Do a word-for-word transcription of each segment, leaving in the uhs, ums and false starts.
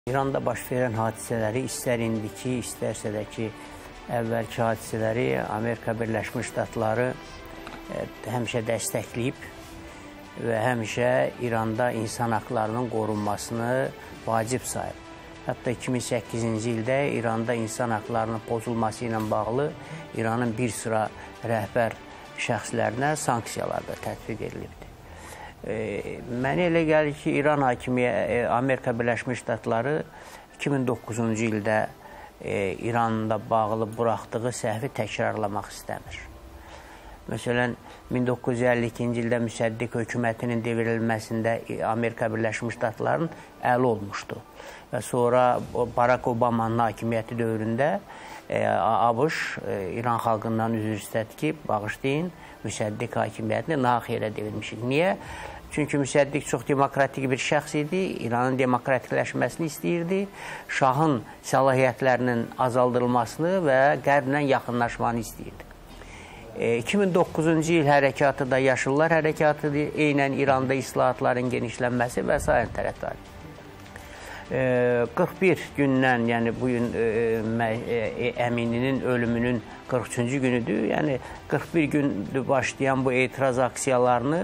İranda baş verən hadisələri, istər indiki, istərsə də ki, əvvəlki hadisələri Amerika Birləşmiş Ştatları e, həmişə dəstəkləyib və həmişə İranda insan haqlarının qorunmasını vacib sayıb. Hətta iki min səkkizinci ildə İranda insan haqlarının pozulması ilə bağlı İranın bir sıra rəhbər şəxslərinə sanksiyalar da tətbiq edilibdir. E, mənə elə gəlir ki, İran hakimiyyəti, e, Amerika Birləşmiş Ştatları iki min doqquzuncu ildə e, İranla bağlı buraxdığı səhvi təkrarlamaq istəmir. Məsələn, min doqquz yüz əlli ikinci ildə Müsəddiq hökumətinin devrilməsində Amerika Birləşmiş Ştatlarının əli olmuşdu. Və sonra Barack Obama'nın hakimiyyəti dövründə e, ABŞ e, İran xalqından üzr istədi ki, bağışlayın, Müsəddiq hakimiyyətini naxirə devirmişik. Niyə? Çünki Müsəddiq çox demokratik bir şəxs idi, İranın demokratikləşməsini istəyirdi, şahın səlahiyyətlərinin azaldılmasını və qərblə yaxınlaşmanı istəyirdi. E, iki min doqquzuncu il hərəkatı da Yaşıllar hərəkatıdır, eynən İranda islahatların genişlənməsi və s. tərəfdarı. E, qırx bir gündən, yəni bugün e, e, Əmininin ölümünün qırx üçüncü günüdür. Yəni qırx bir gündür başlayan bu etiraz aksiyalarını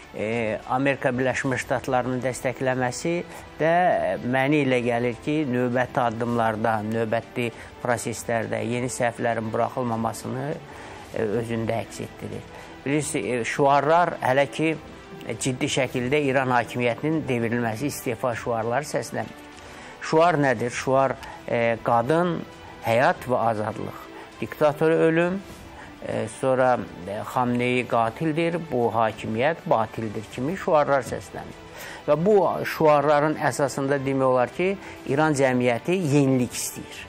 e, Amerika Birləşmiş Ştatlarının dəstəkləməsi də mənə elə gəlir ki, növbəti addımlarda, növbəti proseslərdə yeni səhvlərin buraxılmamasını e, özündə əks etdirir. Bilirsiniz, şüarlar hələ ki ciddi şəkildə İran hakimiyyətinin devrilməsi, istefa şüarları səslənir. Şüar nədir? Şüar e, qadın, həyat və azadlıq. Diktatörü ölüm, e, sonra e, Xamneyi qatildir, bu hakimiyyət batildir kimi şüarlar səslənir. Və bu şüarların əsasında demək olar ki, İran cəmiyyəti yenilik istəyir.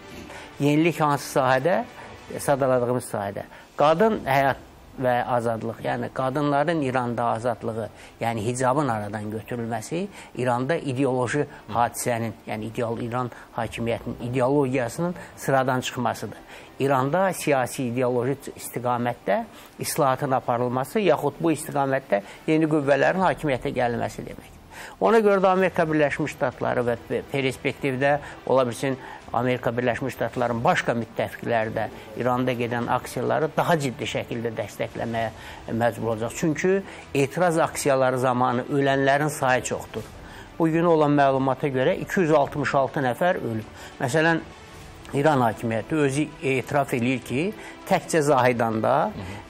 Yenilik hansı sahədə? Sadaladığımız sahədə. Qadın, həyat və azadlıq, yəni qadınların İranda azadlığı, yəni hicabın aradan götürülməsi İranda ideoloji hadisənin, yəni ideal İran hakimiyyətinin ideologiyasının sıradan çıxmasıdır. İranda siyasi ideoloji istiqamətdə islahatın aparılması, yaxud bu istiqamətdə yeni qüvvələrin hakimiyyətə gəlməsi demək. Ona görə də Amerika Birləşmiş Ştatları və perspektivdə ola bilsin Amerika Birləşmiş Ştatların başqa müttəfiqləri də İranda gedən aksiyaları daha ciddi şəkildə dəstəkləməyə məcbur olacaq. Çünki etiraz aksiyaları zamanı ölənlərin sayı çoxdur. Bugün olan məlumata görə iki yüz altmış altı nəfər ölüb. Məsələn, İran hakimiyyəti özü etiraf edir ki, təkcə Zahidanda,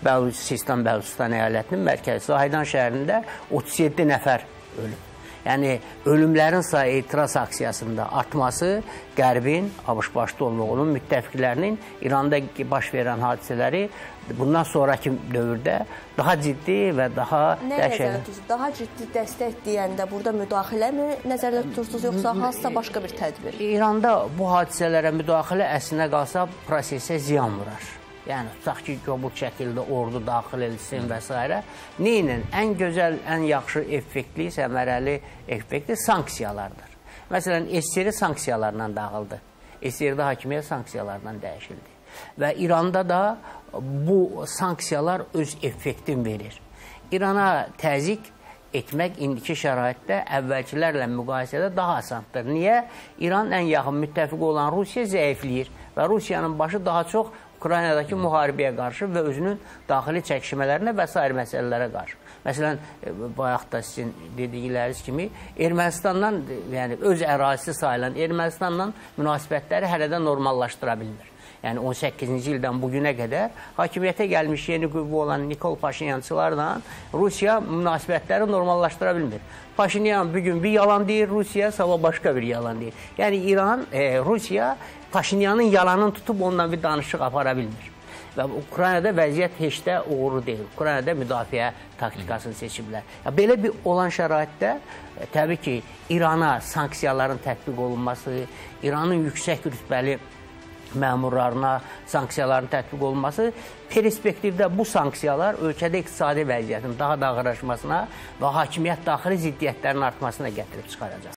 Sistan Bəluçistan əyalətinin mərkəzi Zahidan şəhərində otuz yeddi nəfər ölüb. Yəni, ölümlərin sayı etiraz aksiyasında artması Qərbin, ABŞ başda olmağının müttəfiqlərinin İranda baş verən hadisələri bundan sonraki dövrdə daha ciddi və daha... Nə nəzərdə tutursunuz? Daha ciddi dəstək deyəndə burada müdaxilə mi nəzərdə tutursunuz, yoxsa hansısa başqa bir tədbir? İranda bu hadisələrə müdaxilə əslinə qalsa prosesə ziyan vurar. Yəni, tutaq ki, qobul şəkildə ordu daxil edilsin və s. Neyin? Ən gözəl, ən yaxşı effektli, səmərəli effektli sanksiyalardır. Məsələn, S S R sanksiyalarla dağıldı. S S R-də hakimiyyət sanksiyalarla dəyişildi. Və İranda da bu sanksiyalar öz effektin verir. İrana təzyiq etmək indiki şəraitdə əvvəlkilərlə müqayisədə daha asandır. Niyə? İran ən yaxın müttəfiqi olan Rusiya zəifləyir və Rusiyanın başı daha çox Ukraynadakı müharibəyə qarşı və özünün daxili çəkişmələrinə və s. məsələlərə qarşı. Məsələn, bayaq da sizin dedikləriniz kimi, Ermənistandan, yəni öz ərazisi sayılan Ermənistandan münasibətləri hələ də normallaşdıra bilmir. Yəni, on səkkizinci ildən bugünə qədər hakimiyyətə gəlmiş yeni qüvvə olan Nikol Paşinyançılarla Rusiya münasibətləri normallaşdıra bilmir. Paşinyan bugün bir yalan deyir Rusiya, sabah başqa bir yalan deyir. Yəni, İran, e, Rusiya Paşinyanın yalanını tutub ondan bir danışıq apara bilmir. Və Ukraynada vəziyyət heç də uğurlu deyil. Ukraynada müdafiə taktikasını seçiblər. Ya, belə bir olan şəraitdə, e, təbii ki, İrana sanksiyaların tətbiq olunması, İranın yüksək rütbəli məmurlarına sanksiyaların tətbiq olunması, perspektivdə bu sanksiyalar ölkədə iqtisadi vəziyyətin daha da ağırlaşmasına və hakimiyyət daxili ziddiyyətlərin artmasına gətirib çıxaracaq.